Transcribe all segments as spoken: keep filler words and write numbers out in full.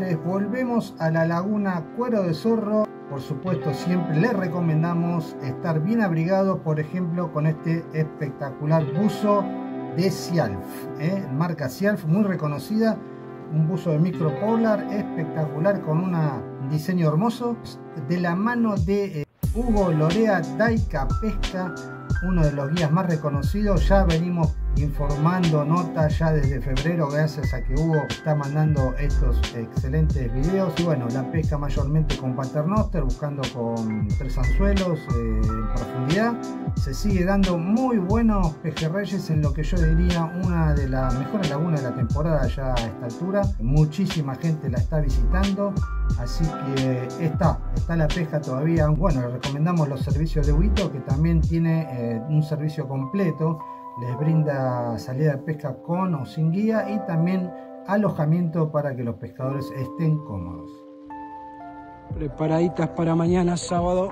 pescadores, volvemos a la laguna Cuero de Zorro. Por supuesto, siempre les recomendamos estar bien abrigados, por ejemplo, con este espectacular buzo de Sialf, ¿eh? marca Sialf, muy reconocida, un buzo de micropolar espectacular con un diseño hermoso, de la mano de eh, Hugo Lorea, Daica Pesca, uno de los guías más reconocidos. Ya venimos informando notas ya desde febrero, gracias a que Hugo está mandando estos excelentes videos. Y bueno, la pesca mayormente con paternoster, buscando con tres anzuelos eh, en profundidad. Se sigue dando muy buenos pejerreyes en lo que yo diría una de las mejores lagunas de la temporada ya a esta altura. Muchísima gente la está visitando, así que está, está la pesca todavía. Bueno, les recomendamos los servicios de Huito, que también tiene eh, un servicio completo. Les brinda salida de pesca con o sin guía y también alojamiento para que los pescadores estén cómodos. Preparaditas para mañana sábado.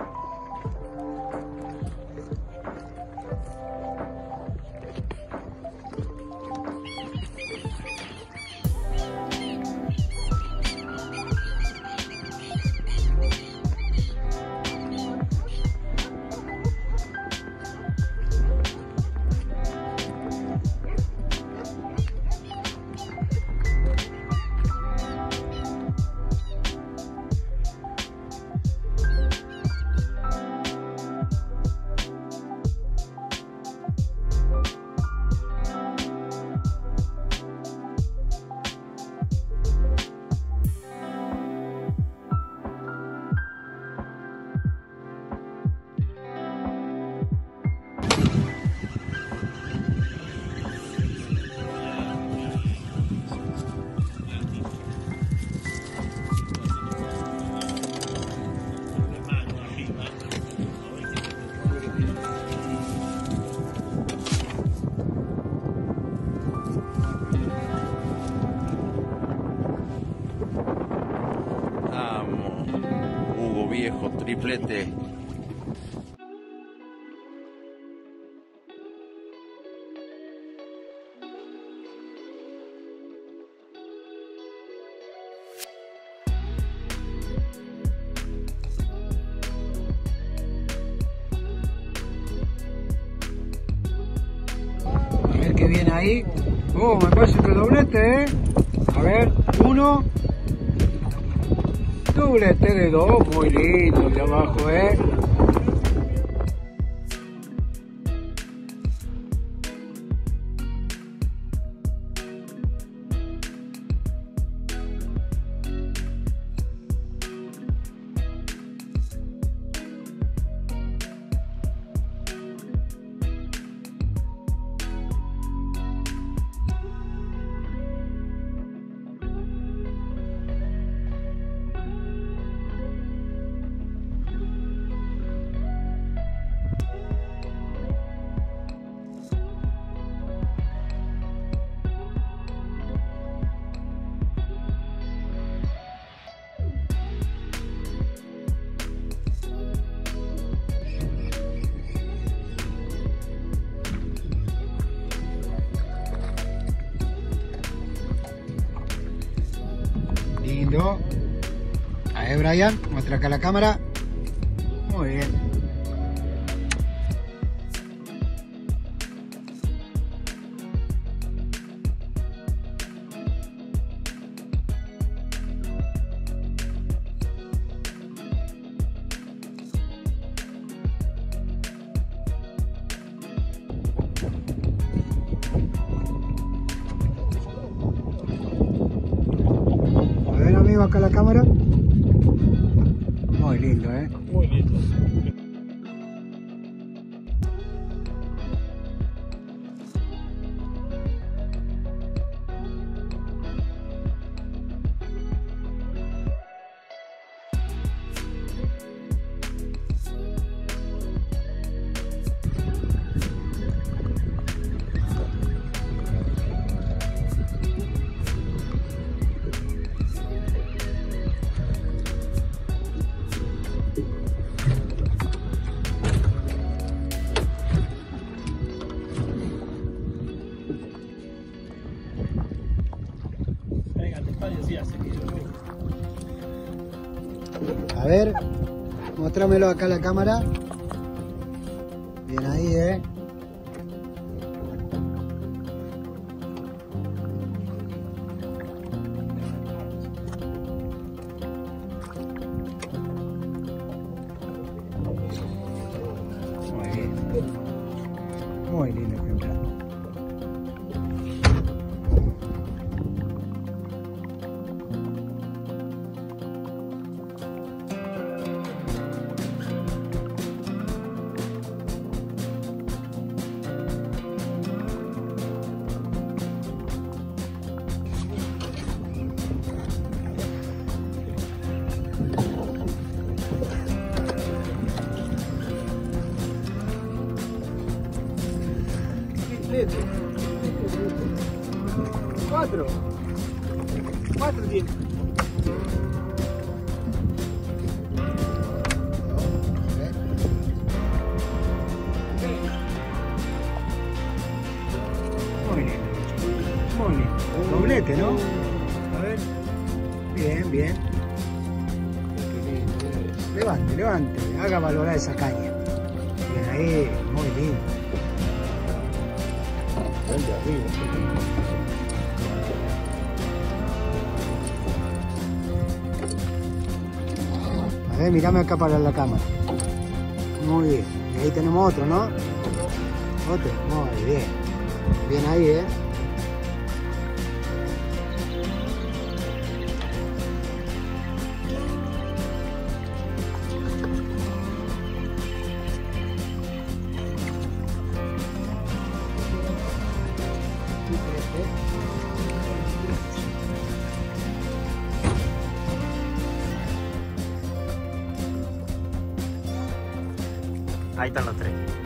Viejo triplete. A ver qué viene ahí. Oh, me parece que doblete, ¿eh? A ver, uno. Doblete de dos, muy lindo de abajo, eh. Lindo. A ver, Brian, muestra acá la cámara. Muy bien. Acá la cámara. Muy lindo, eh. Muy lindo. A ver, mostrámelo acá a la cámara. Bien ahí, eh. Muy bien. Muy lindo ejemplar. Cuatro. Cuatro tiene. Muy lindo. Muy lindo. Doblete, ¿no? A ver. Bien, bien. Levante, levante. Haga valorar esa caña. Bien ahí. Muy lindo. El de arriba. A ver, mirame acá para la cámara. Muy bien. Y ahí tenemos otro, ¿no? Otro. Muy bien. Bien ahí, ¿eh? Ahí están los tres.